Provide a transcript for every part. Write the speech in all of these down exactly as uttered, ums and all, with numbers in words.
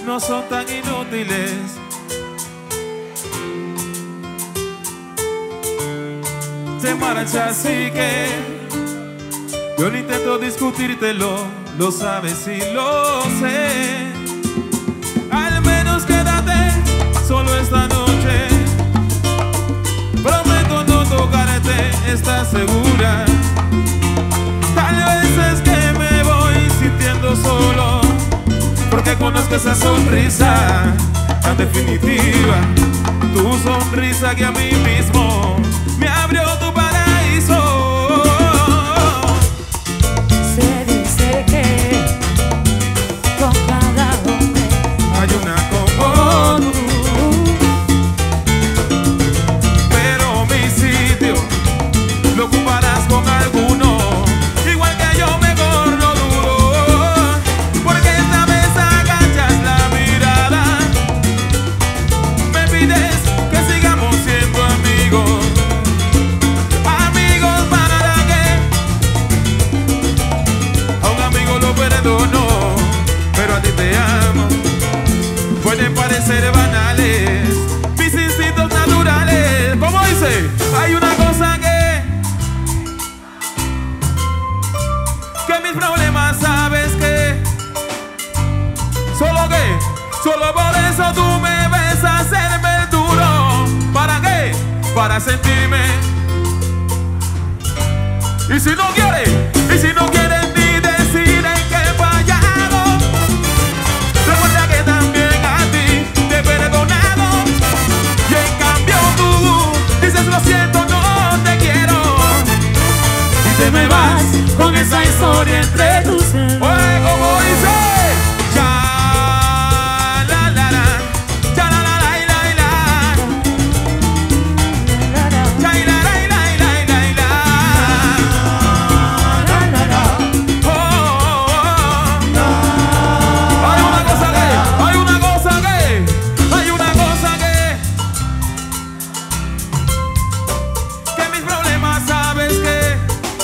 no son tan inútiles. Se marcha, así que yo no intento discutírtelo, lo sabes y lo sé. Al menos quédate solo esta noche. Prometo no tocarte, ¿estás segura? Tal vez es que me voy sintiendo solo, porque conozco esa sonrisa tan definitiva. Tu sonrisa que a mí mismo me abrió tu paraíso. Se dice que con cada hombre hay una como tú, pero mi sitio lo ocuparás con alguno. Igual que yo, mejor no dudo, porque esta vez agachas la mirada. Me pides que sigamos siendo amigos. Amigos para que a un amigo lo perdono, pero a ti te amo. Pueden parecer banales mis instintos naturales. Como dice, hay una cosa que que mis problemas, sabes que solo que solo por eso tú me ves hacerme el duro. ¿Para qué? Para sentirme. Y si no quieres, y si no quieres ni decir en qué he fallado, recuerda que también a ti te he perdonado. Y en cambio tú dices lo siento, no te quiero, y te me vas con esa historia entre tus dedos. Oye, como dice, ya la la la, ya la la la la la, ya la la la la la la. Oh, oh, oh. Hay una cosa que, hay una cosa que, hay una cosa que, que mis problemas, sabes que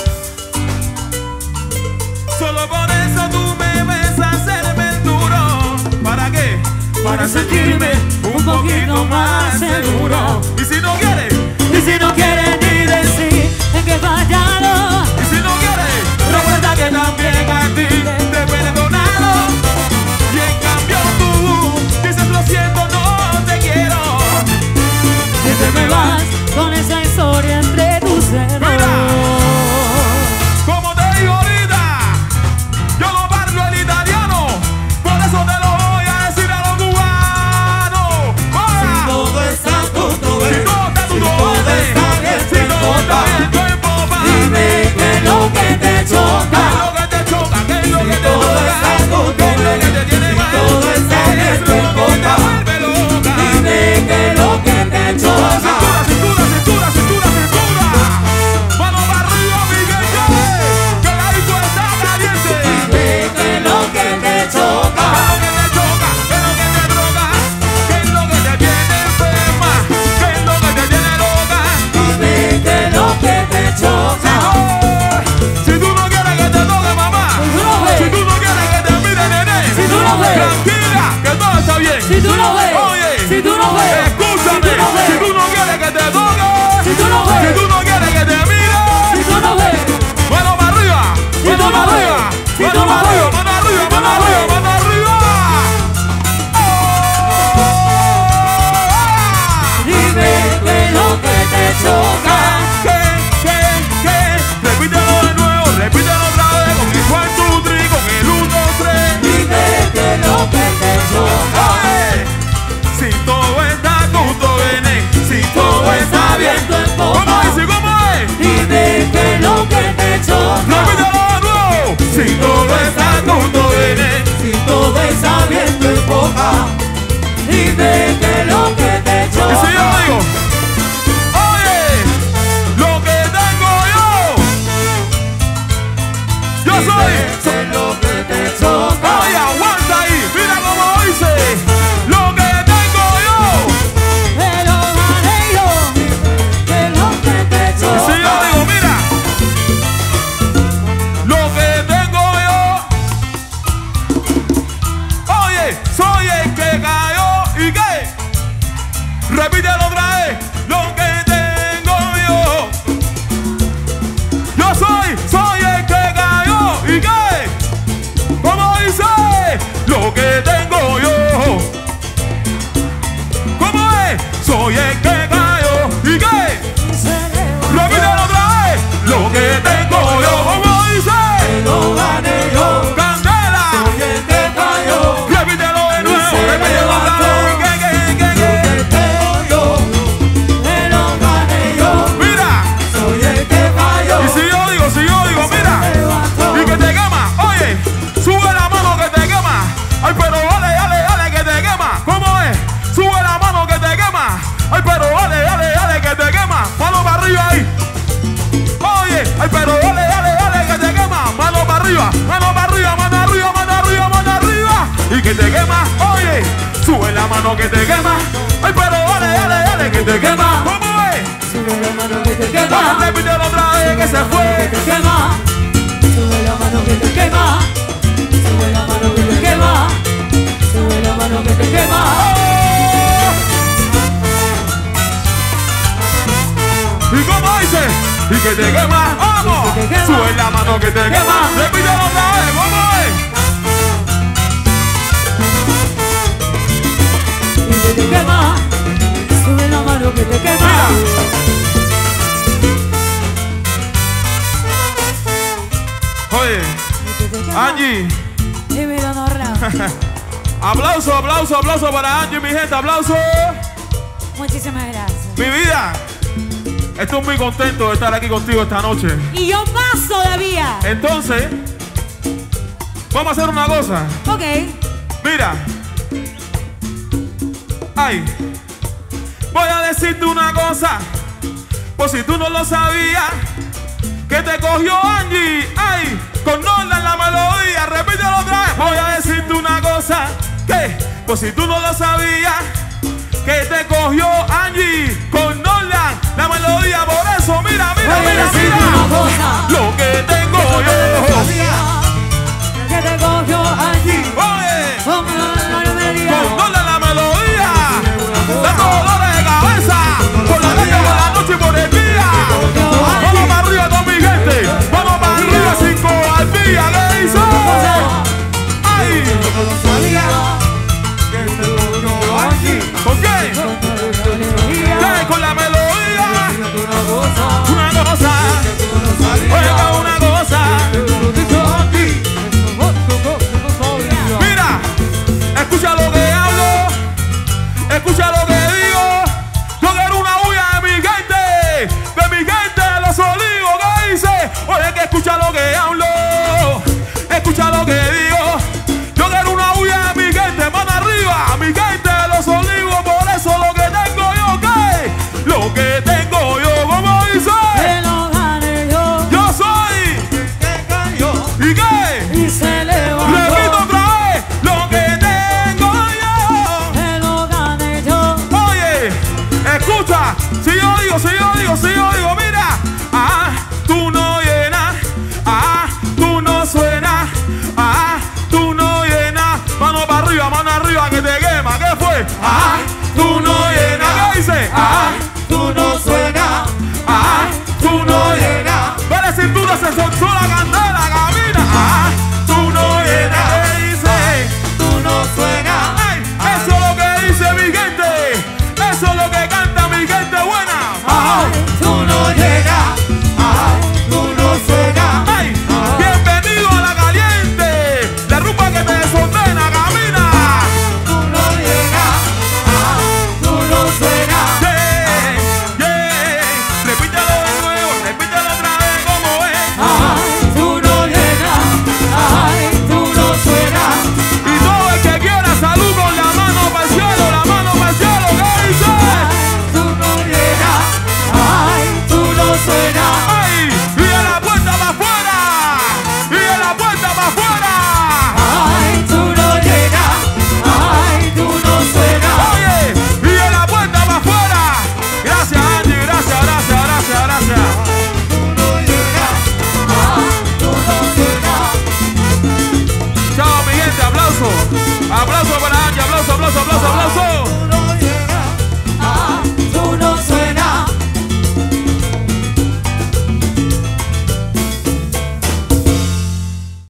solo por eso tú me ves hacerme el duro. ¿Para qué? Para sentirme un poquito más seguro. Y si no quieres, Y si no quieres ni decir en qué he fallado, y si no quieres, recuerda que también a ti te he perdonado. Y en cambio tú dices lo siento, no te quiero, y te me vas con esa historia entre tus dedos. Mira, como te digo ahorita, yo no parlo el italiano, por eso te lo voy a decir a los cubanos. ¡Hola! Todo está a punto de, Si todo está, tú si no todo ves. está bien, Si todo está bien, pues, pues, papá. dime qué es lo que te choca. ¿Qué es lo que te choca? ¿Qué es lo que te es? Soy el que cayó. ¿Y qué? Repítelo otra vez. Lo que tengo yo. Yo soy, soy el que cayó. ¿Y qué? ¿Cómo dice? Lo que tengo yo. ¿Cómo es? Soy el que cayó. ¿Y qué? Repítelo otra vez. Lo que tengo yo. ¿Cómo dice? Lo gané yo. Candela. Soy el que cayó. Repítelo de nuevo. Repítelo otra vez. ¿Qué, qué, qué, qué? Lo que tengo yo. Me lo gané yo. Mira. Soy el que cayó. Y si yo digo, si yo digo, mira. Y que te quema. Oye, sube la mano que te quema. Ay, pero dale, dale, dale que te quema. ¿Cómo es? Sube la mano que te quema. Ay, pero dale, dale, dale que te quema. Mano para arriba ahí. Oye, ay, pero dale, dale, dale que te quema. Mano para arriba, mano para arriba, mano arriba, mano arriba, mano arriba. Y que te quema. Oye, sube la mano que te quema. Ay, pero dale, dale, dale que te quema. ¿Cómo es? Sube la mano que te Vamos quema. a repetirlo otra vez que se Que fue. te quema. Sube la mano que te quema. Sube la mano que te quema. Sube la mano que te quema. ¿Y cómo dice? Y que te quema, vamos. Que te quema. Sube la mano que te quema. Quema. Repítelo otra vez, ¿cómo es? Y que te quema. Sube la mano que te quema. Mira. Oye, Y que te quema. Angie, Dímelo, Norra. aplauso, aplauso, aplauso para Angie, mi gente, aplauso. Muchísimas gracias. Mi vida, estoy muy contento de estar aquí contigo esta noche. Y yo más todavía. Entonces, vamos a hacer una cosa. Ok. Mira. Ay. Voy a decirte una cosa. Por si tú no lo sabías. Que te cogió Angie. Ay. Con Norla en la melodía. Repítelo otra vez. Voy a decirte una cosa. Que por si tú no lo sabías. Que te cogió Angie. Con Norla la melodía. Por eso, mira, mira, Voy a mira, decirte mira. una cosa. Lo que tengo yo. Que te cogió allí. Oye. Con la melodía. Con Norla la melodía, dando dolores de cabeza, por la noche, por la noche y por el día. Vamos para arriba, toda mi gente. Vamos para arriba, cinco al día. ¿Qué hizo? ¡Ay! ¿Con qué? ¿Qué? Con la melodía. Una cosa. Oiga, una cosa. Mira, escucha lo que hablo, escucha lo que digo. Yo quiero una bulla de mi gente, de mi gente de los olivos. ¿Qué dice? Oye, que escucha lo que hablo, escucha lo que digo. Yo quiero una bulla de mi gente, mano arriba, mi gente de los olivos. Por eso lo que tengo yo, ¿qué? Lo que tengo yo, ¿cómo dice? Que lo gané yo. Yo soy, ¿y qué? Y se levantó. Repito otra vez, lo que tengo yo. Que lo gané yo. Oye, escucha, si yo digo, si yo digo, si yo digo, mira. Ah, tú no llenas, ah, tú no suenas, ah, tú no llenas. Mano para arriba, mano arriba que te quema, ¿qué fue? Ah, tú no llenas, ¿qué dice? Ah, Tú no suenas. ah, tú no llenas. Ve la cintura, se soltó la candela, camina. Ah, tú no llenas, ¿qué dice? Tú no suenas. Ay, eso es lo que dice mi gente. Eso es lo que canta mi gente buena. Ah, Tú no llegas. Tú no suenas. ay, bienvenido a la caliente. La rumba que te desordena, camina. Tú no llegas. Tú no suenas. Yeah. Aplauso para Angie, aplauso, aplauso, aplauso, aplauso.